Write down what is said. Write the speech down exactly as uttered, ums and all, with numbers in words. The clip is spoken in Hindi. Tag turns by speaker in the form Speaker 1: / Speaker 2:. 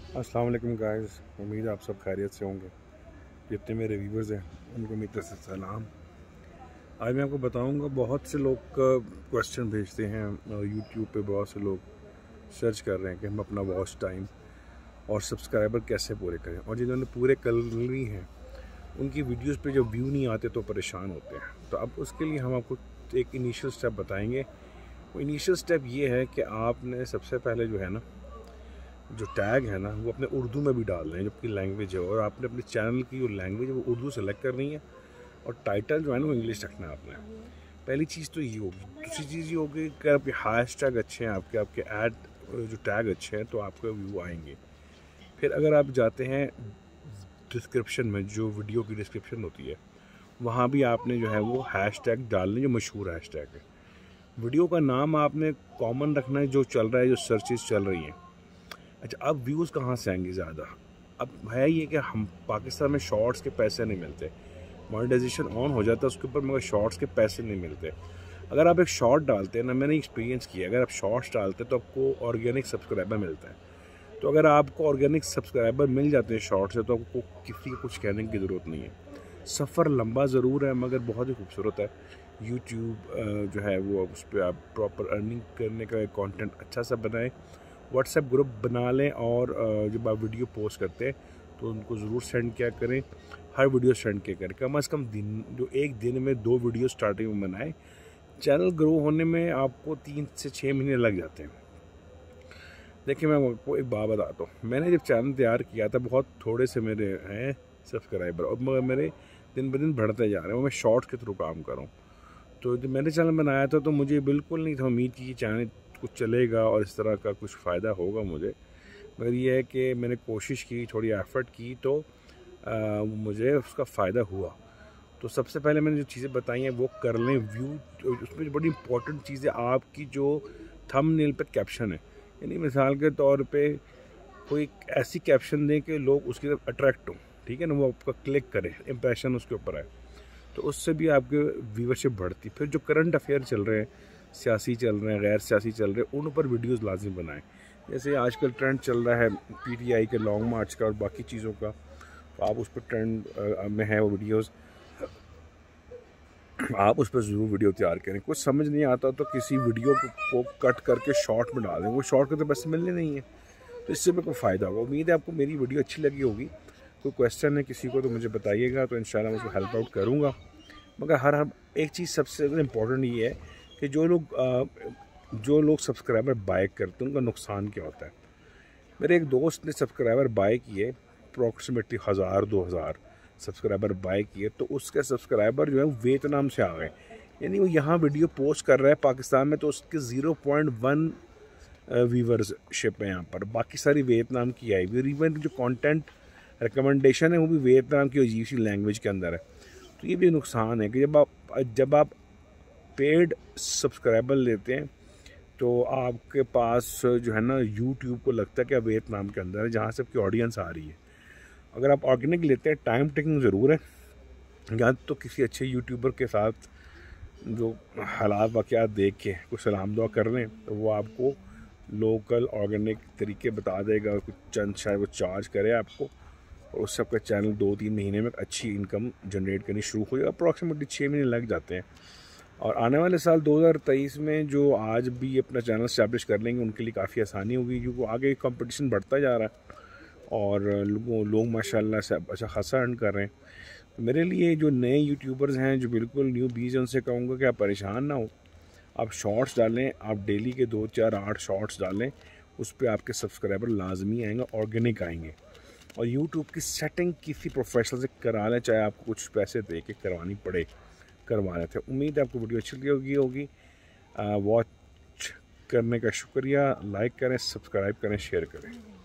Speaker 1: अस्सलाम वालेकुम गाइस, उम्मीद है आप सब खैरियत से होंगे। जितने मेरे व्यूवर्स हैं उनको मेरी तरफ से सलाम। आज मैं आपको बताऊंगा, बहुत से लोग क्वेश्चन भेजते हैं यूट्यूब पे, बहुत से लोग सर्च कर रहे हैं कि हम अपना वॉच टाइम और सब्सक्राइबर कैसे पूरे करें, और जिन्होंने पूरे कर ली हैं उनकी वीडियोस पे जब व्यू नहीं आते तो परेशान होते हैं। तो अब उसके लिए हम आपको एक इनिशियल स्टेप बताएंगे। वो इनिशियल स्टेप ये है कि आपने सबसे पहले जो है ना, जो टैग है ना, वो अपने उर्दू में भी डाल दें जबकि लैंग्वेज है, और आपने अपने चैनल की जो लैंग्वेज है वो उर्दू सेलेक्ट करनी है, और टाइटल जो है ना वो इंग्लिश रखना है आपने। पहली चीज़ तो ये होगी। दूसरी चीज़ ये होगी कि आपके हैश टैग अच्छे हैं, आपके आपके ऐड जो टैग अच्छे हैं तो आपके व्यू आएंगे। फिर अगर आप जाते हैं डिस्क्रिप्शन में, जो वीडियो की डिस्क्रिप्शन होती है, वहाँ भी आपने जो है वो हैश टैग डालने, जो मशहूर हैश टैग है। वीडियो का नाम आपने कॉमन रखना है, जो चल रहा है, जो सर्चेस चल रही हैं। अच्छा, अब व्यूज़ कहाँ से आएंगे ज़्यादा? अब है ये कि हम पाकिस्तान में शॉर्ट्स के पैसे नहीं मिलते, मोनेटाइजेशन ऑन हो जाता है उसके ऊपर, मगर शॉर्ट्स के पैसे नहीं मिलते। अगर आप एक शॉर्ट डालते हैं ना, मैंने एक्सपीरियंस किया, अगर आप शॉर्ट्स डालते हैं तो आपको ऑर्गेनिक सब्सक्राइबर मिलता है। तो अगर आपको ऑर्गेनिक सब्सक्राइबर मिल जाते हैं शॉर्ट से, तो आपको किसी को कुछ कहने की ज़रूरत नहीं है। सफ़र लंबा ज़रूर है मगर बहुत ही खूबसूरत है। यूट्यूब जो है वो, उस पर आप प्रॉपर अर्निंग करने का कंटेंट अच्छा सा बनाएं, व्हाट्सएप ग्रुप बना लें, और जब आप वीडियो पोस्ट करते हैं तो उनको ज़रूर सेंड किया करें। हर वीडियो सेंड किया करें, कम अज़ कम दिन जो एक दिन में दो वीडियो स्टार्टिंग में बनाएं। चैनल ग्रो होने में आपको तीन से छः महीने लग जाते हैं। देखिए, मैं आपको एक बात बताता हूँ, मैंने जब चैनल तैयार किया था, बहुत थोड़े से मेरे हैं सब्सक्राइबर, और मगर मेरे दिन ब दिन बढ़ते जा रहे हैं, वो मैं शॉर्ट्स के थ्रू काम कर रहा हूँ। तो जब मैंने चैनल बनाया था तो मुझे बिल्कुल नहीं था उम्मीद की चैनल कुछ चलेगा और इस तरह का कुछ फ़ायदा होगा मुझे, मगर ये है कि मैंने कोशिश की, थोड़ी एफ़र्ट की, तो आ, मुझे उसका फ़ायदा हुआ। तो सबसे पहले मैंने जो चीज़ें बताई हैं वो कर लें। व्यू, उसमें जो बड़ी इंपॉर्टेंट चीज़ है, आपकी जो थंबनेल पे कैप्शन है, यानी मिसाल के तौर पे कोई ऐसी कैप्शन दें कि लोग उसकी तरफ अट्रैक्ट हों, ठीक है ना, वो आपका क्लिक करें, इंप्रेशन उसके ऊपर है, तो उससे भी आपके व्यूवरशिप बढ़ती। फिर जो करंट अफेयर चल रहे हैं, सियासी चल रहे हैं, गैर सियासी चल रहे हैं, उन पर वीडियोस लाजिम बनाएं। जैसे आजकल ट्रेंड चल रहा है पीटीआई के लॉन्ग मार्च का और बाकी चीज़ों का, तो आप उस पर ट्रेंड में है वो वीडियोस, आप उस पर ज़रूर वीडियो तैयार करें। कुछ समझ नहीं आता तो किसी वीडियो को कट करके शॉर्ट में डालें, वो शॉर्ट के तो पैसे मिलने नहीं है, तो इससे मेरे को फ़ायदा होगा। उम्मीद है आपको मेरी वीडियो अच्छी लगी होगी। कोई क्वेश्चन है किसी को तो मुझे बताइएगा, तो इंशाल्लाह मैं उसको हेल्प आउट करूँगा। मगर हर हर एक चीज़ सबसे इम्पोर्टेंट ये है कि जो लोग जो लोग सब्सक्राइबर बाय करते हैं उनका नुकसान क्या होता है। मेरे एक दोस्त ने सब्सक्राइबर बाय किए, अप्रॉक्सीमेटली हज़ार दो हज़ार सब्सक्राइबर बाय किए, तो उसके सब्सक्राइबर जो है वियतनाम से आ गए। यानी वो यहाँ वीडियो पोस्ट कर रहा है पाकिस्तान में, तो उसके ज़ीरो पॉइंट वन व्यूवरशिप है यहाँ पर, बाकी सारी वियतनाम की आई हुई। इवन जो कंटेंट रिकमेंडेशन है वो भी वियतनाम की अजीब सी लैंग्वेज के अंदर है। तो ये भी नुकसान है कि जब आप जब आप पेड सब्सक्राइबर लेते हैं तो आपके पास जो है ना, यूट्यूब को लगता है कि आप वियतनाम के अंदर है जहाँ से आपकी ऑडियंस आ रही है। अगर आप ऑर्गेनिक लेते हैं, टाइम टेकिंग ज़रूर है, या तो किसी अच्छे यूट्यूबर के साथ जो हालात वाक़यात देख के कुछ सलाम दुआ कर लें, तो वो आपको लोकल ऑर्गेनिक तरीके बता देगा, कुछ चंद शायद वो चार्ज करे आपको, और उससे आपका चैनल दो तीन महीने में अच्छी इनकम जनरेट करनी शुरू हो जाएगा। अप्रॉक्सीमेटली छः महीने लग जाते हैं। और आने वाले साल दो हज़ार तेईस में जो आज भी अपना चैनल स्टैब्लिश कर लेंगे उनके लिए काफ़ी आसानी होगी, क्योंकि आगे कंपटीशन बढ़ता जा रहा है और लोगों लोग माशाल्लाह से अच्छा खासा अर्न कर रहे हैं। तो मेरे लिए जो नए यूट्यूबर्स हैं, जो बिल्कुल न्यू बीज हैं, उनसे कहूँगा कि आप परेशान ना हो, आप शॉर्ट्स डालें, आप डेली के दो चार आठ शॉर्ट्स डालें, उस पर आपके सब्सक्राइबर लाजमी आएंगे, ऑर्गेनिक आएंगे। और यूट्यूब की सेटिंग किसी प्रोफेशनल से करा लें, चाहे आपको कुछ पैसे दे के करवानी पड़े, करवा रहे थे। उम्मीद है आपको वीडियो अच्छी लगी होगी होगी वॉच करने का शुक्रिया। लाइक करें, सब्सक्राइब करें, शेयर करें।